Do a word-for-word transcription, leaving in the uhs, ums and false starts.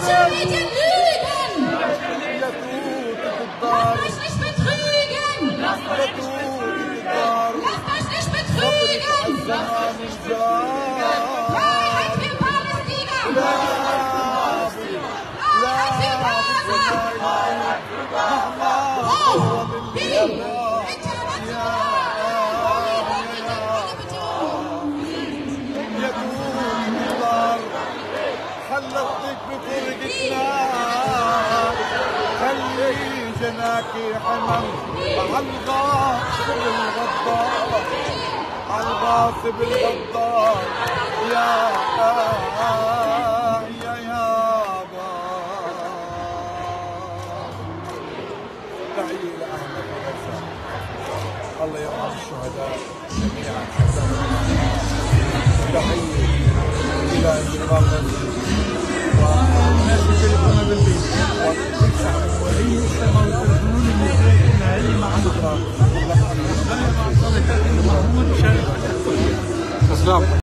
schon wieder lügen! Lasst euch nicht betrügen! Lasst euch nicht betrügen! Freiheit für Palästina! Freiheit für Gaza! Oh, wie? حلقتك بفرقتنا خلي جناكي حمل مع الغاصب الغدار على الغاصب الغدار يا يا يابا تحية لأهل غزة الله يرحم الشهداء جميعا تحية إلى انتقام غزة والناس يشاركون بالبيت وهي يسمى ويقولون ان هذه مع الدكتور.